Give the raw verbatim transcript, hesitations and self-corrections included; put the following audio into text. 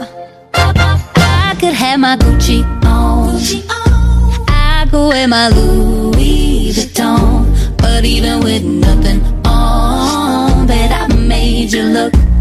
I could have my Gucci on, I could wear my Louis Vuitton, but even with nothing on, bet I made you look